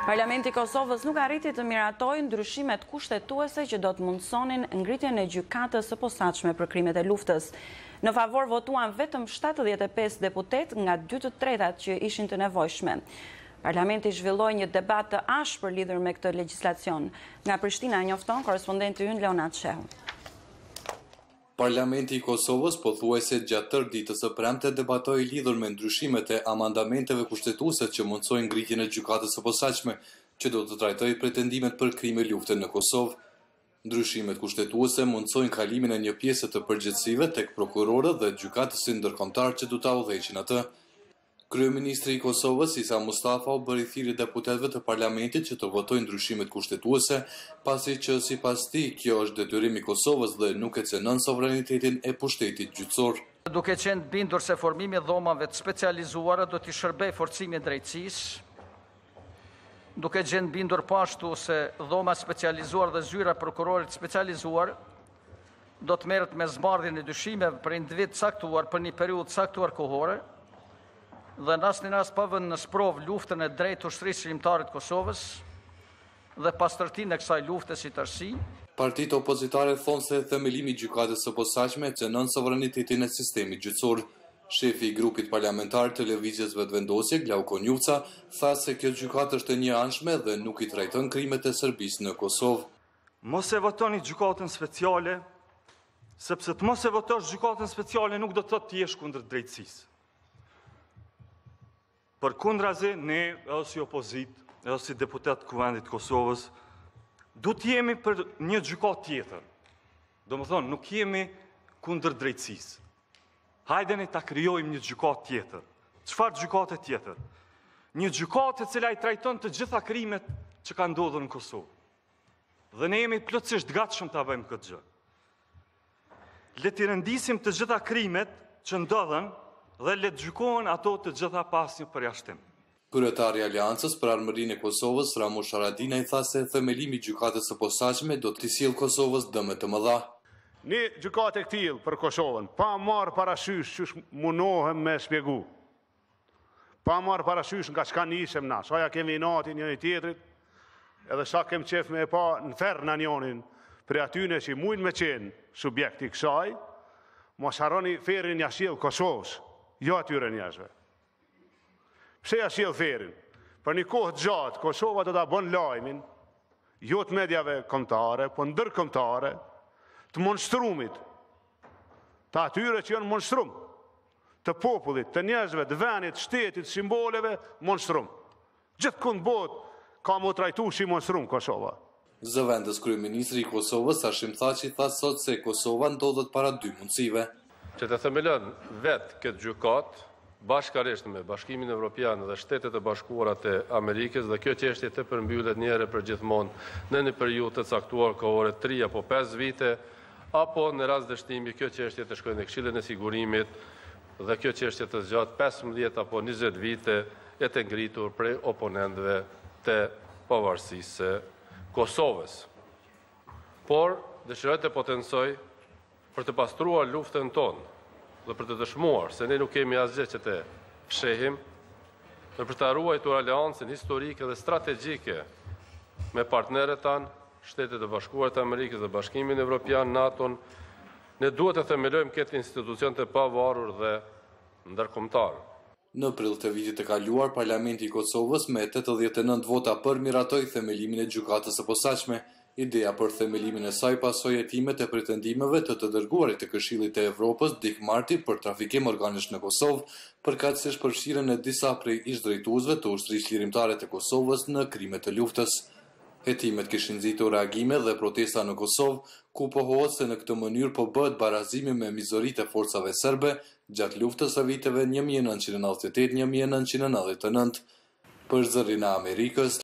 Parlamenti i Kosovës nuk arriti të miratojë ndryshimet kushtetuese që do të mundësonin ngritjen e gjykatës së posaçme për krimet e luftës. Në favor votuan vetëm 75 deputet nga 2/3 që ishin të nevojshme. Parlamenti zhvilloi një debat të ashpër lidhur me këtë legjislacion. Nga Prishtina njofton korrespondenti ynë Leonard Shehu. Parlamenti i Kosovës pothuajse gjatë tërë ditës së premte debatoi lidhur me ndryshimet e amandamenteve kushtetuese që mundsojnë ngritjen e gjykatës së posaçme, që do të trajtojë pretendimet për krime lufte në Kosovë. Ndryshimet kushtetuese mundsojnë kalimin e një pjese të përgjegjësive tek prokurorët dhe gjykatësit ndërkombëtar që do ta udhëheqin atë. Kryeministri i Kosovës, Isa Mustafa, u bëri thirrje deputetëve të parlamentit që të votojnë ndryshimet kushtetuese, pasi që sipas tij kjo është detyrim i Kosovës dhe nuk e cënon sovranitetin e pushtetit gjyqësor. Duke qenë bindur se formimi i dhomave të specializuara do t'i shërbejë forcimit të drejtësisë, duke qenë bindur po ashtu se dhoma specializuar dhe zyra prokurorit specializuar do të merret me zbardhjen e dyshimeve për individ caktuar për një periudhë caktuar kohore, dhe në asnjë rast pa vënë në sprovë luftën e drejtë ushtrisë shqiptare të Kosovës dhe pastërtinë e kësaj lufte si tërësi. Partitë opozitare thonë se themelimi i gjykatës së posaçme cënon sovranitetin e sistemit gjyqësor. Shefi i grupit parlamentar të Lëvizjes Vetëvendosje, Glauko Njuca, tha se kjo gjykatë është e njëanshme dhe nuk i trajton krimet e Serbisë në Kosovë. Mos e votoni gjykatën speciale, sepse të mos e votosh gjykatën speciale nuk do të thotë të jesh kundër drejtësisë. Përkundrazi, ne, edhe si opozit, edhe si deputet të Kuvendit Kosovës, du të jemi për një gjykatë tjetër. Do më thonë, nuk jemi kundër drejtësisë. Hajdeni ta krijojmë një gjykatë tjetër. Çfarë gjykate tjetër? Një gjykatë e cila i trajton të gjitha krimet që kanë ndodhur në Kosovë. Dhe ne jemi plotësisht gatshëm ta bëjmë këtë gjë. Le të rendisim të gjitha krimet që ndodhen dhe le të gjykohen ato të gjitha pas një përjashtim. Kryetari i Aleancës për Armërinë e Kosovës, Ramush Haradinaj, tha se themelimi i gjykatës së posaçme do të sjellë Kosovës dëme të mëdha. Një gjykatë e këtillë për Kosovën, pa marrë parasysh që munohem me shpjegu. Pa marrë parasysh nga çka nisem na, sa ja kemi natin njëri tjetrit, edhe sa kem qef me e pa në ferë në njonin, për atyne që mujnë me qenë subjekti kësaj, mos harroni ferin ja sjell Kosovës. Jo atyre njerëzve. Pse ja sjell ferin? Për një kohë gjatë, Kosova do ta bën lajmin, jo të mediave kombëtare, po ndërkombëtare, të monstrumit, të atyre që janë monstrum, të popullit, të njerëzve, të vendit, shtetit, simboleve, monstrum. Gjithkund botë ka më trajtu si monstrum Kosova. Zëvendës kryeministri i Kosovës, Hashim Thaçi, tha sot se Kosova ndodhet para dy mundësive. Që të themelon vetë këtë gjykatë, bashkarisht me Bashkimin Evropian dhe Shtetet e Bashkuara të Amerikës, dhe kjo çështje të përmbyllet një herë për gjithmonë në një periudhë të caktuar kohore 3 apo 5 vite, apo në rast dështimi kjo çështje të shkojë në Këshillin e Sigurimit dhe kjo çështje të zgjatë 15 apo 20 vite e të ngritur prej oponentëve të pavarësisë së Kosovës. Por dëshiroj të potencoj për të pastruar luftën tonë dhe për të dëshmuar se ne nuk kemi asgjë që të fshehim, dhe për të ruajtur aleancën historike dhe strategjike me partnerët tanë, Shtetet e Bashkuara të Amerikës dhe Bashkimin Evropian, NATO-n, ne duhet të themelojmë këtë institucion të pavarur dhe ndërkombëtar. Në prill të vitit të kaluar, Parlamenti i Kosovës me 89 vota për miratoi themelimin e gjykatës së posaçme. Ideja për themelimin e saj pasoi hetimet e pretendimeve të dërguarit të Këshillit të Evropës, Dick Marty, për trafikim organesh në Kosovë, përkatësisht përfshirjen e disa prej ish-drejtuesve të ushtrisë lirimtare të Kosovës në krime të luftës. Hetimet kishin nxitur reagime dhe protesta në Kosovë, ku pohohet se në këtë mënyrë po bëhet barazimi me mizoritë e forcave serbe gjatë luftës së viteve 1998-1999. Për Zërin e Amerikës,